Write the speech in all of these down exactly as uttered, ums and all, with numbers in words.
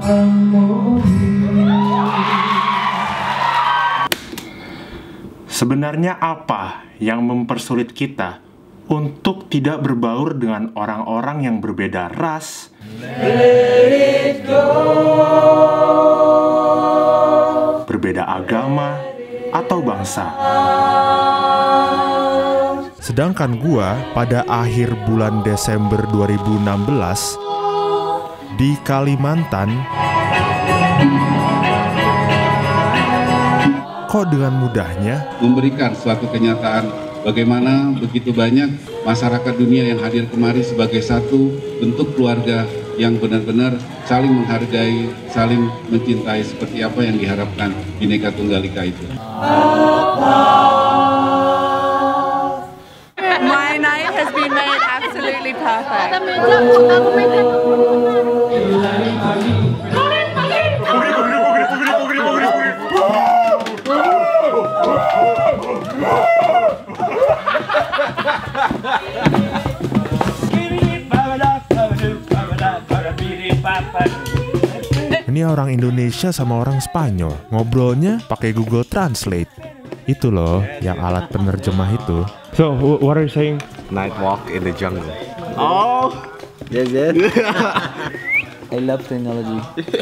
Sebenarnya apa yang mempersulit kita untuk tidak berbaur dengan orang-orang yang berbeda ras, berbeda agama, atau bangsa? Sedangkan gua pada akhir bulan Desember dua ribu enam belas di Kalimantan, kok dengan mudahnya memberikan suatu kenyataan bagaimana begitu banyak masyarakat dunia yang hadir kemari sebagai satu bentuk keluarga yang benar-benar saling menghargai, saling mencintai seperti apa yang diharapkan Bhinneka Tunggal Ika itu. My night has been made absolutely perfect. Ini orang Indonesia sama orang Spanyol, ngobrolnya pakai Google Translate. Itu loh, yang alat penerjemah itu. So, what are you saying? Night walk in the jungle. Oh, Yes, yes. I love technology.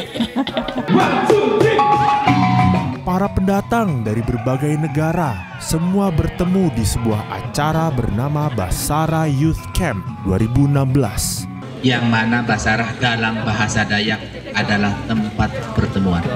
Para pendatang dari berbagai negara semua bertemu di sebuah acara bernama Basara Youth Camp dua ribu enam belas. Yang mana Basarah dalam bahasa Dayak adalah tempat pertemuan.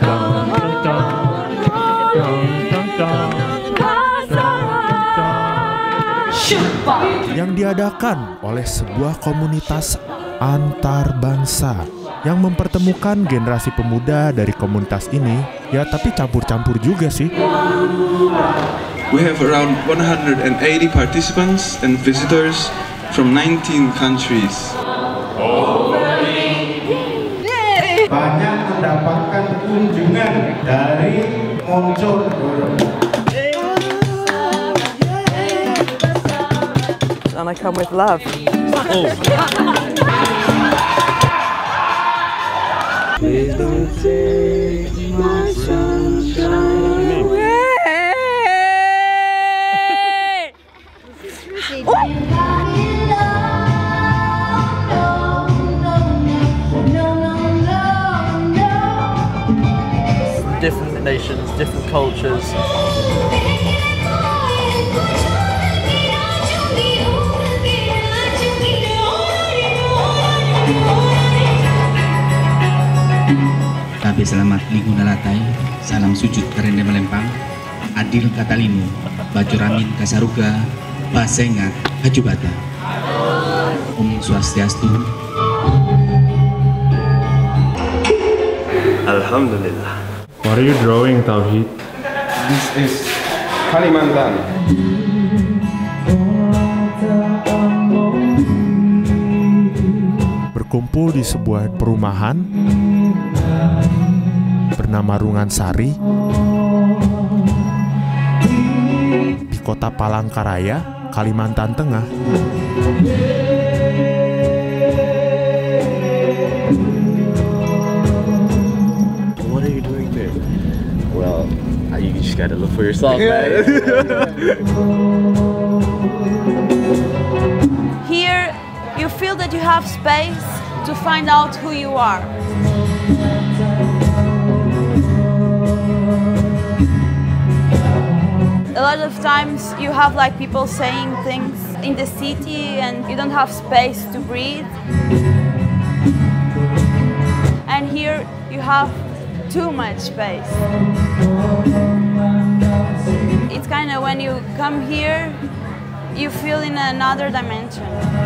Yang diadakan oleh sebuah komunitas antar bangsa yang mempertemukan generasi pemuda dari komunitas ini, ya tapi campur-campur juga sih. We have around one hundred eighty participants and visitors from nineteen countries. Banyak mendapatkan kunjungan dari Moncol. And I come with love. Oh. Please don't take my sunshine away. Different nations, different cultures. Tapi selamat Ligu Nalatai, salam sujud karende melempang, adil katalimu, baju ramin kasaruga, basengat hajubata. Om Swastiastu. Alhamdulillah. What are you drawing, Tauhid? This is Kalimantan. Berkumpul di sebuah perumahan bernama Rungan Sari di kota Palangkaraya, Kalimantan Tengah. What are you doing there? Well, you just gotta look for yourself, man. Here, you feel that you have space to find out who you are. A lot of times you have like people saying things in the city and you don't have space to breathe. And here you have too much space. It's kind of when you come here, you feel in another dimension.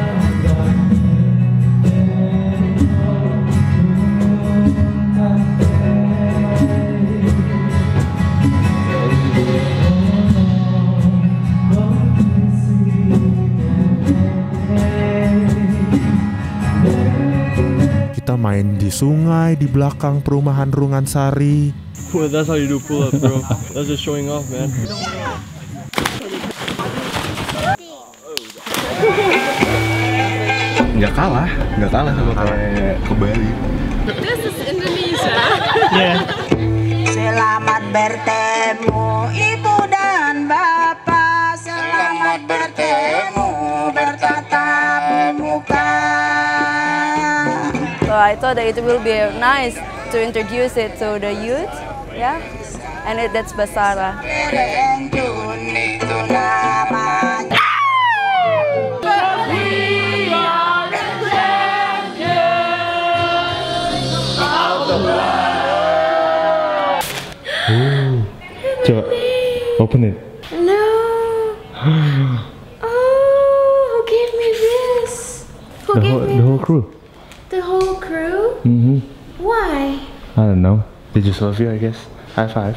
Kita main di sungai di belakang perumahan Rungan Sari. Well, that's how you do pull up, bro. That's just showing off, man. Nggak kalah, nggak kalah sama kayak ke Bali. This is Indonesia. Yeah. Selamat bertemu ibu dan bapak. Selamat bertemu bertatap muka. So I thought that it will be nice to introduce it to the youth, yeah, and it, that's Basara. Ooh. Coba, open it. No. Oh, who gave me this? Who The gave whole, me the whole crew. The whole crew? Mm-hmm. Why? I don't know. They just love you, I guess. High five.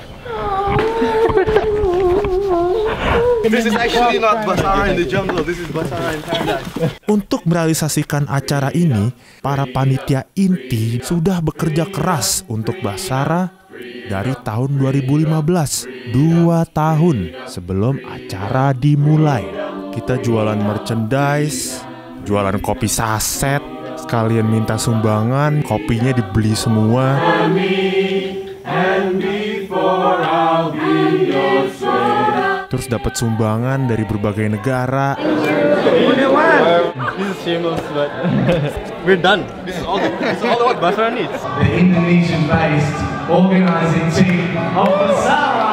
This is actually not Basara in the jungle. This is Basara in paradise. Untuk merealisasikan acara ini, para panitia inti sudah bekerja keras untuk Basara dari tahun dua ribu lima belas, dua tahun sebelum acara dimulai. Kita jualan merchandise, jualan kopi saset, sekalian minta sumbangan, kopinya dibeli semua. Terus dapat sumbangan dari berbagai negara. This is shameless, but we're done. This is all. This is all what Basara needs. The Indonesian-based organizing team of Basara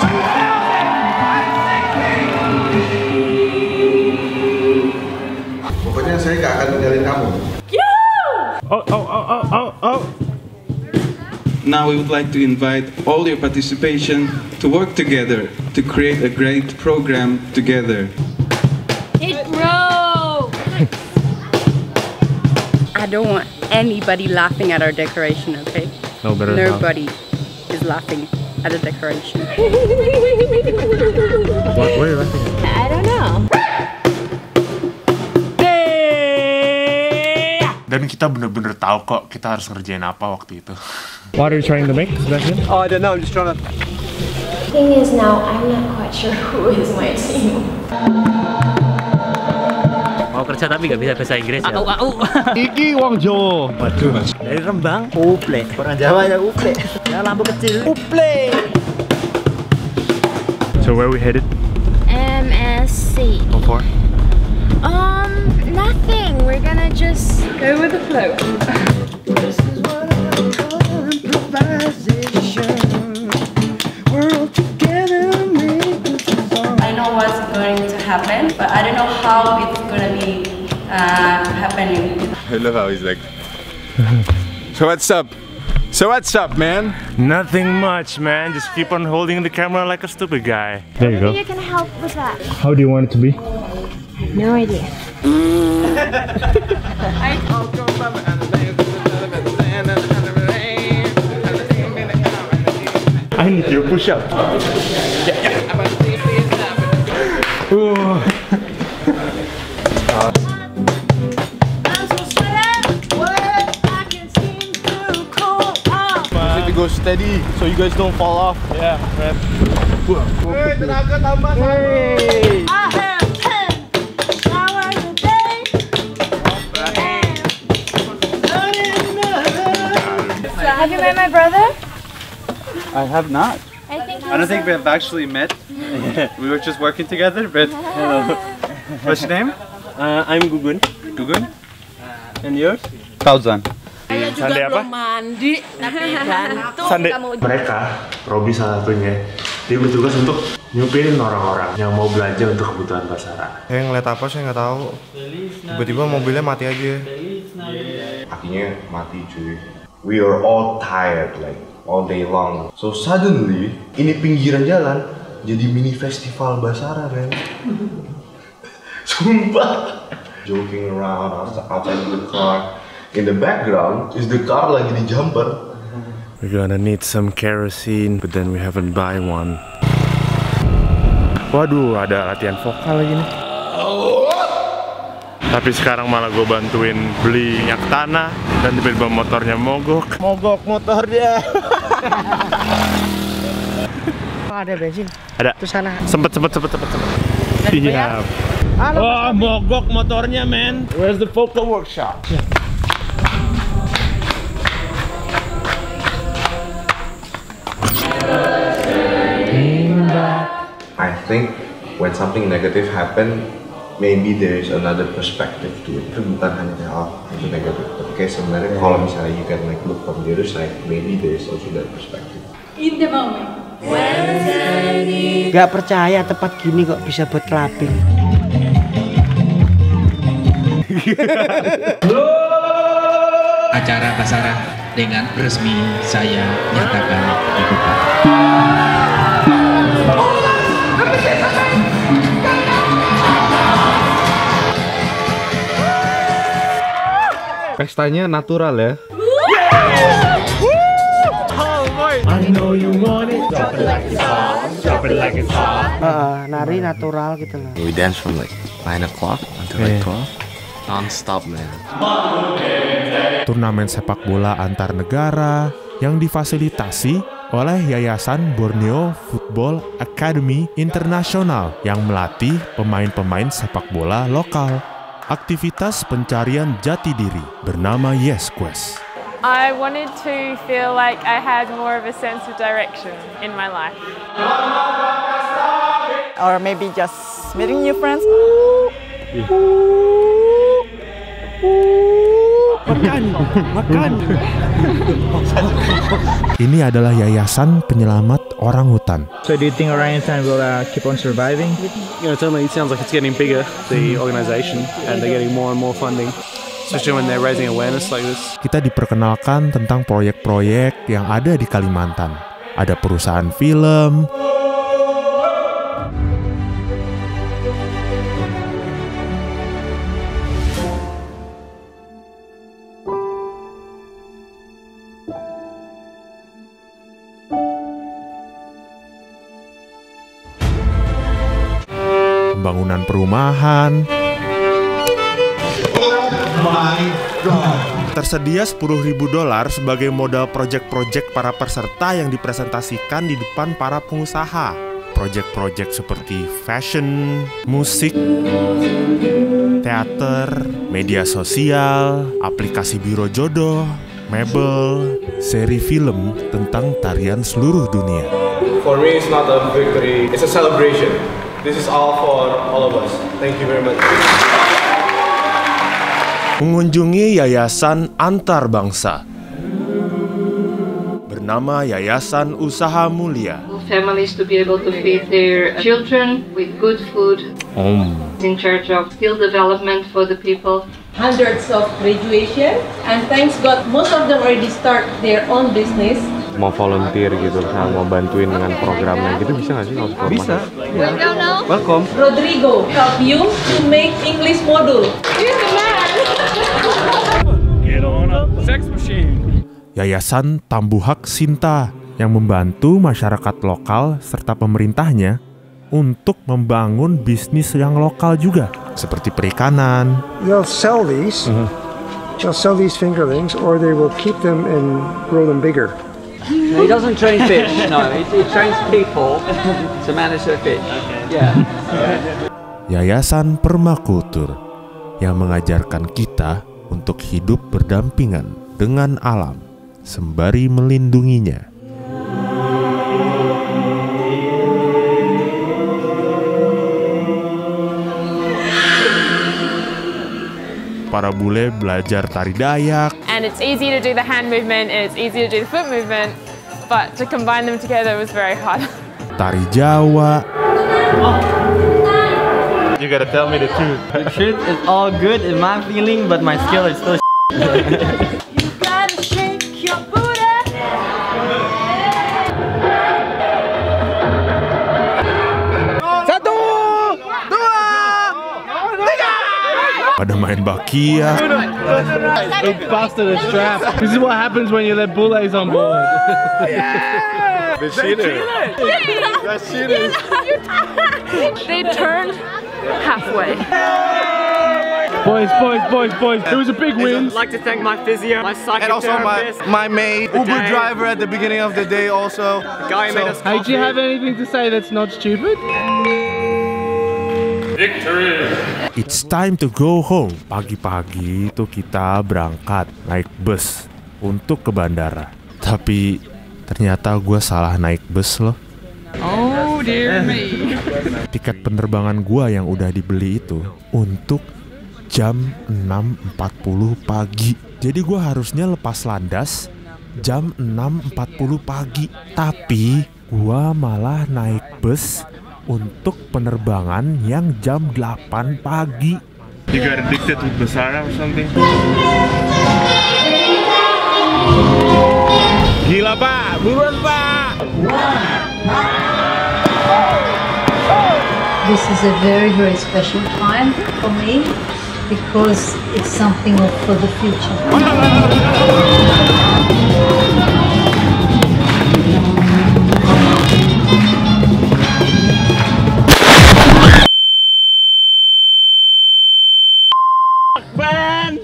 Pokoknya saya gak akan tinggalin kamu. Oh, oh, oh, oh, oh, oh. Now we would like to invite all your participation to work together to create a great program together. It broke! I don't want anybody laughing at our decoration, okay? No better. Nobody is laughing at the decoration. What, what are you laughing at? I don't know. Dan kita bener-bener tahu kok kita harus ngerjain apa waktu itu. What are you trying to make, Sebastian? Oh, I don't know. I'm just trying to. Thing is now, I'm not quite sure who is my team. Mau kerja tapi nggak bisa bahasa Inggris ya? Au, au. Iki wong Jawa. Waduh. Dari Rembang, uple. Orang Jawa ya uple. Ya lampu kecil. Uple. So where we headed? M S C. What for? Um, nothing. We're gonna just go with the flow. This is what I call improvisation. We're all together, make this song. I know what's going to happen, but I don't know how it's gonna be uh, happening. I love how he's like. So what's up? So what's up, man? Nothing much, man. Just keep on holding the camera like a stupid guy. There you go. Maybe you can help with that. How do you want it to be? No idea. I need your push up. Yeah, yeah. Ooh. Need to go steady so you guys don't fall off. Yeah, man. Hey, tenaga tambah. Hey. Have you met my brother? I have not. I think I don't think we've actually met. We were just working together, but hello. What's your name? Uh, I'm Gugun. Gugun? And yours? Fauzan. Saya juga Sande belum mandi, tapi gantung Sande. kamu. Mereka, Robi salah satunya, dia bertugas untuk nyupirin orang-orang yang mau belanja untuk kebutuhan Basara. Saya ngeliat apa saya nggak tahu. Tiba-tiba mobilnya mati aja. Akhirnya mati cuy. We are all tired like all day long. So suddenly, ini pinggiran jalan jadi mini festival Basara, man. Sumpah. Joking around outside the car. In the background is the car lagi di jumper. We're gonna need some kerosene, but then we haven't buy one. Waduh, ada latihan vokal lagi nih. Tapi sekarang malah gue bantuin beli minyak tanah dan tiba-tiba motornya mogok. Mogok motor dia. Ada bensin? Ada. Terus sana. Sempet, sempet, sempet, sempet, sempet. Iya. Wah, oh, mogok motornya, man. Where's the vocal workshop? think when something negative happen, maybe there is another perspective to it. Itu bukan hanya kayak oh itu negatif, tapi kayak sebenarnya kalau misalnya you can like look from the other side, maybe there is also that perspective. In the moment. Gak percaya tempat gini kok bisa buat clubbing. Acara Basarah dengan resmi saya nyatakan dibuka. Pestanya natural ya. I know you want it. Drop it like it's hot. Drop it like it's hot. Uh, nari natural gitu loh. We dance from like nine o'clock until like twelve. Non-stop, man. Turnamen sepak bola antar negara yang difasilitasi oleh Yayasan Borneo Football Academy International yang melatih pemain-pemain sepak bola lokal. Aktivitas pencarian jati diri bernama Yes Quest. I wanted to feel like I had more of a sense of direction in my life. Or maybe just meeting new friends. Makan, makan. Ini adalah yayasan penyelamat orang hutan. So do you think orangutan will uh, keep on surviving? You know, certainly it sounds like it's getting bigger, the organisation, and they're getting more and more funding, especially when they're raising awareness like this. Kita diperkenalkan tentang proyek-proyek yang ada di Kalimantan. Ada perusahaan film, pembangunan perumahan. Tersedia sepuluh ribu dolar sebagai modal proyek-proyek para peserta yang dipresentasikan di depan para pengusaha. Proyek-proyek seperti fashion, musik, teater, media sosial, aplikasi biro jodoh, mebel, seri film tentang tarian seluruh dunia. For me, it's not a victory, it's a celebration. This is all for all of us. Thank you very much. Mengunjungi Yayasan Antar Bangsa bernama Yayasan Usaha Mulia. Families to be able to feed their children with good food. Om. In charge of skill development for the people. Hundreds of graduation, and thanks God, most of them already start their own business. Mau volunteer gitu, misalnya mau bantuin dengan programnya gitu bisa nggak sih? Bisa. Yeah. Welcome. Rodrigo help you to make English module. He's the man. Get on a sex machine. Yayasan Tambuhak Sinta yang membantu masyarakat lokal serta pemerintahnya untuk membangun bisnis yang lokal juga, seperti perikanan. They'll sell these, mm-hmm. they'll sell these fingerlings, or they will keep them and grow them bigger. No, he doesn't train fish. No, he, he trains people to manage their fish. Yeah. Yayasan Permakultur yang mengajarkan kita untuk hidup berdampingan dengan alam sembari melindunginya. Para bule belajar tari Dayak. And it's easy to do the hand movement and it's easy to do the foot movement, but to combine them together was very hard. Tari Jawa. You gotta tell me the truth. The truth is all good in my feeling, but my skill is still You gotta shake your booty. Satu, dua, tiga. Pada main bakia. They busted a strap. This is what happens when you let bullets on board. Yeah! They cheated. That's cheating. They turned halfway. Boys, boys, boys, boys. It was a big win. I'd like to thank my physio, my psychotherapist, and also my, my mate, Uber driver at the beginning of the day also. The guy who so, made us Hey, do you have anything to say that's not stupid? Victory! It's time to go home. Pagi-pagi itu kita berangkat naik bus untuk ke bandara. Tapi ternyata gue salah naik bus loh. Oh dear me. Tiket penerbangan gua yang udah dibeli itu untuk jam enam empat puluh pagi. Jadi gua harusnya lepas landas jam enam empat puluh pagi. Tapi gua malah naik bus untuk penerbangan yang jam delapan pagi. You got addicted with Basara or something? Gila Pak, buruan Pak! This is a very, very special time for me because it's something for the future. Man!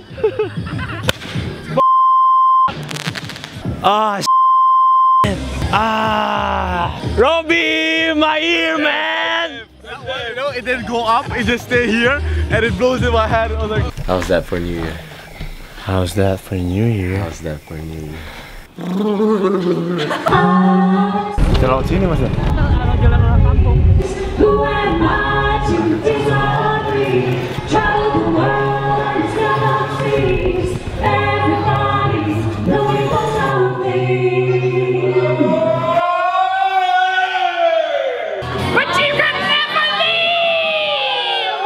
Ah, shit. Ah, Robbie, my ear, man! You know, it didn't go up, it just stayed here, and it blows in my head. I was like, how's that for New Year? How's that for New Year? How's that for New Year? Kita lewat sini Mas ya? Jalan orang kampung. Who am I to disagree? Travel the world and sell our trees. Everybody's looking for something. But you can never leave!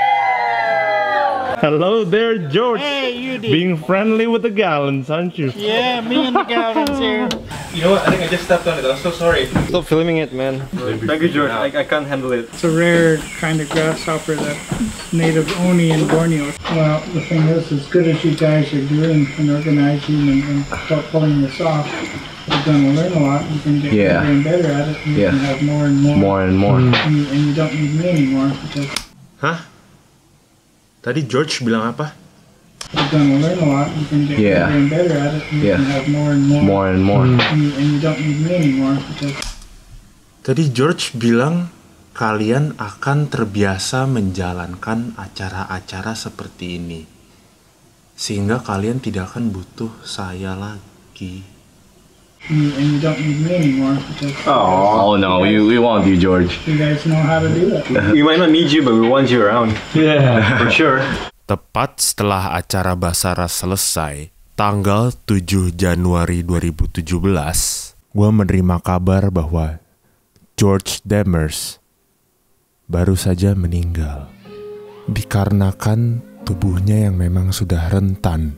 Hello there, George. Hey, you did. Being friendly with the gallons, aren't you? Yeah, me and the gallons here. you know what? I think I just stepped on it. I'm so sorry. Stop filming it, man. Thank you, George. I, I can't handle it. It's a rare kind of grasshopper that's native only in Borneo. Well, the thing is, as good as you guys are doing and organizing and, and start pulling this off, you're going to learn a lot. You can get Yeah. better and better at it. And you Yeah. can have more and more. More and more. And, you, and you don't need me anymore because Hah? Tadi George bilang apa? you're going to learn a lot. You can get Yeah. better and better at it. And you Yeah. can have more and more. More and more. And you, and you don't need me anymore because Tadi George bilang kalian akan terbiasa menjalankan acara-acara seperti ini. Sehingga kalian tidak akan butuh saya lagi. and you, and you don't need me anymore because Oh, no, we, we want you, George. you guys know how to do that. We might not need you, but we want you around. Yeah. For sure. Tepat setelah acara Basara selesai, tanggal tujuh Januari dua ribu tujuh belas, gue menerima kabar bahwa George Demers baru saja meninggal. Dikarenakan tubuhnya yang memang sudah rentan.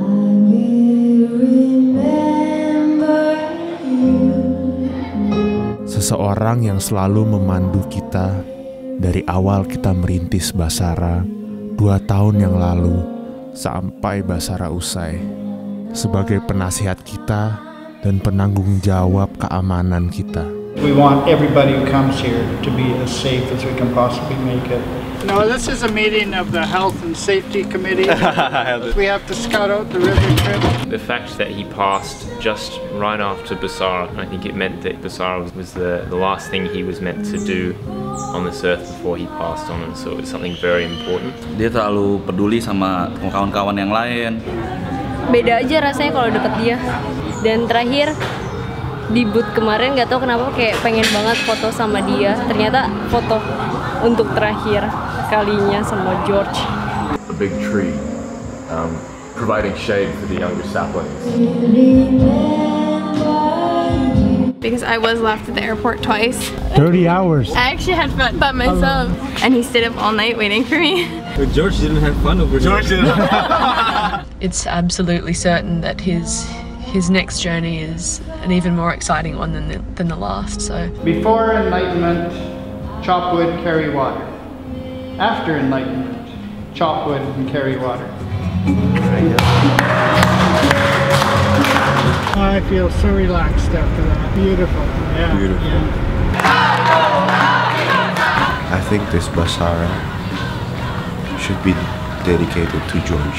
Seseorang yang selalu memandu kita dari awal kita merintis Basara dua tahun yang lalu sampai Basara usai, sebagai penasihat kita dan penanggung jawab keamanan kita. We want everybody who comes here to be as safe as we can possibly make it. No, this is a meeting of the Health and Safety Committee. We have to scout out the river trip. The fact that he passed just right after Basara, I think it meant that Basara was, was the, the last thing he was meant to do on this earth before he passed on, and so it's something very important. Dia terlalu peduli sama kawan-kawan yang lain. Beda aja rasanya kalau deket dia. Dan terakhir di boot kemarin nggak tahu kenapa kayak pengen banget foto sama dia. Ternyata foto untuk terakhir kalinya sama George. A big tree, um, providing shade for the younger saplings. Because I was left at the airport twice. thirty hours. I actually had fun by myself. And he stayed up all night waiting for me. But George didn't have fun over here. George didn't. It's absolutely certain that his his next journey is an even more exciting one than the, than the last. So Before enlightenment, chop wood, carry water. After enlightenment, chop wood and carry water. I feel so relaxed after that. Beautiful. Yeah. Beautiful. Yeah. I think this Basara should be dedicated to George.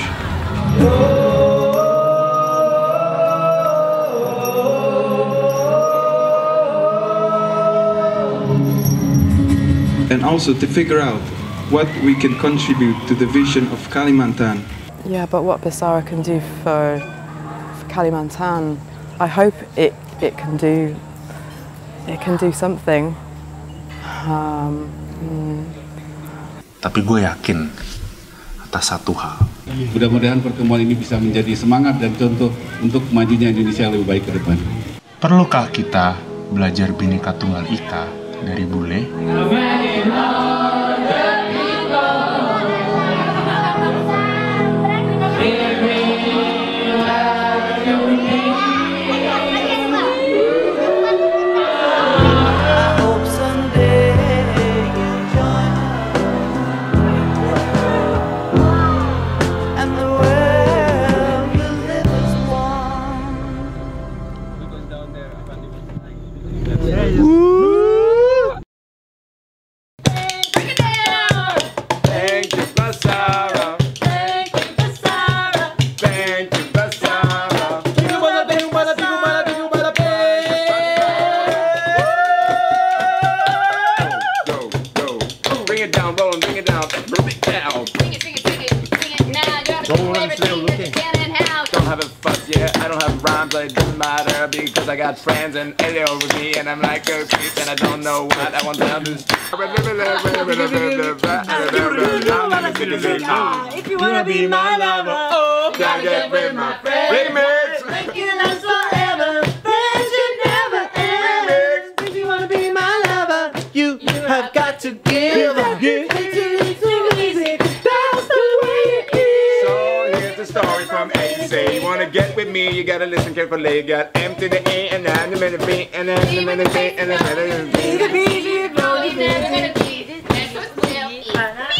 And also to figure out what we can contribute to the vision of Kalimantan. Yeah, but what Basara can do for, for Kalimantan, I hope it, it can do it can do something. Um, hmm. Tapi gue yakin atas satu hal. Mudah-mudahan pertemuan ini bisa menjadi semangat dan contoh untuk majunya Indonesia lebih baik ke depan. Perlukah kita belajar Bhinneka Tunggal Ika dari bule? Because I got friends and Elio with me and I'm like a creep and I don't know what I want to do. If you wanna be my lover, oh, gotta get with my friends. Remix! Make it last forever. Friends should never end. If you wanna be my lover, you have got to give. Give. It's too easy. That's the way it is. So here's the story from A to Z. You wanna get with me, you gotta listen carefully. Got M to the A and then the minute B and then the minute B and then the minute B. The B, the B, the B, the B, the B, the B, the B,